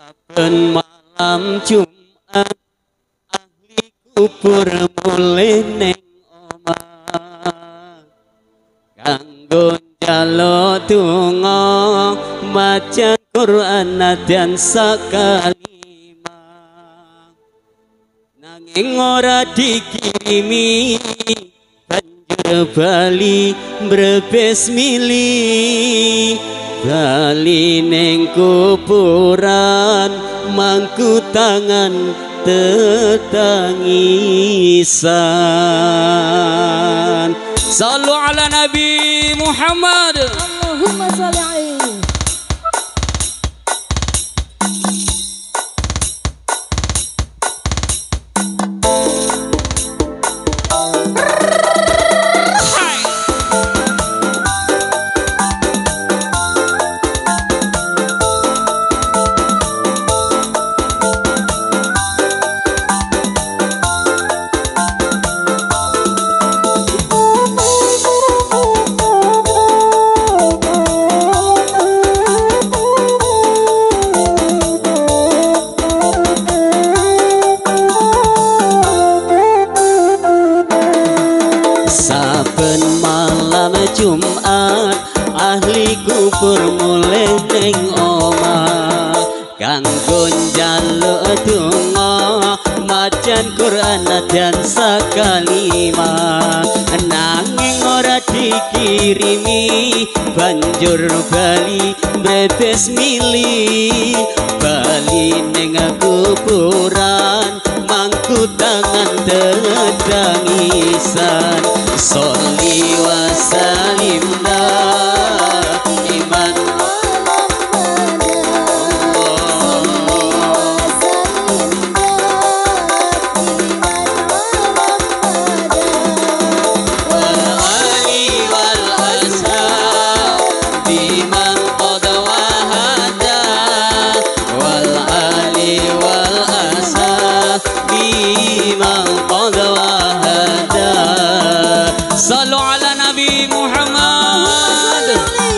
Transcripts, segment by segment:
saben malam Jumat ahli kubur mulih ning omah kanggo njaluk donga maca Quran dan sakalimah nanging ora dikirimi banjur bali mbrebes milih bali ning kuburan mangku tangan tetangisan. Sallu ala Nabi Muhammad. Allahumma sholli alaihi. Saben malam Jumat ahli kubur mulih ning omah kanggo njaluk donga macan Quran dan sakalimah nanging ora dikirimi banjur bali mbrebes milih bali ning kuburan mangku tangan tetangisan. Sholli wa salim iman Sallu ala Nabi Muhammad.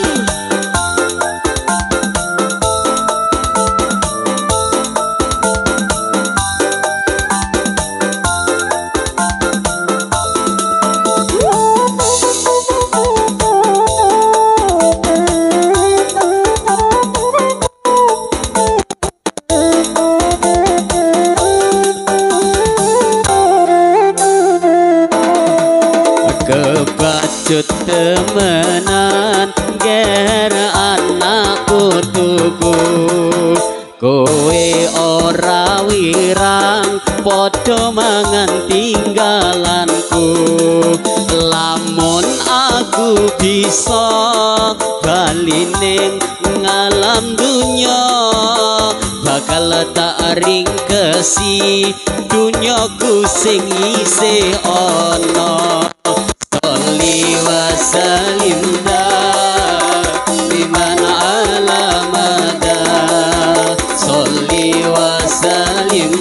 Kebacut temenan ger anak putuku kowe ora wirang padha mangan tinggalanku lamun aku bisa bali ning ngalam dunya bakal tak ringkesi dunyaku sing isih ana. Sholli wa salim biman ala mada. Sholli wa salim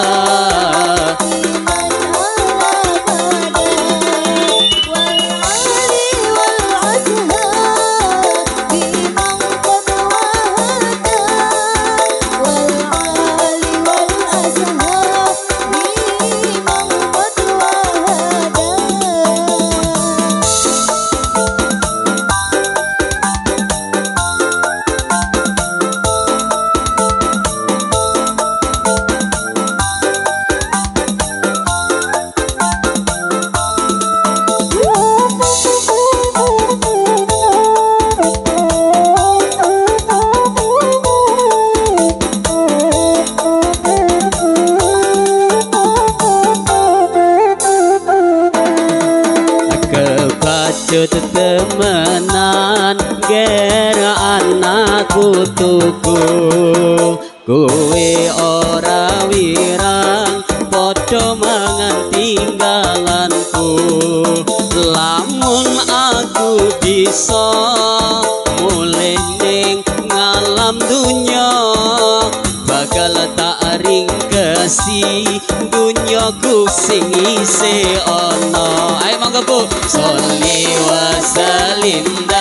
kebacut temenan ger anakku tuku kowe ora wirang padha mangan tinggalanku lamun aku bisa mulih ning ngalam dunya bakal tak ringkesi dunyaku sing isih ana. Ayo monggo Bu. Sholli wa salim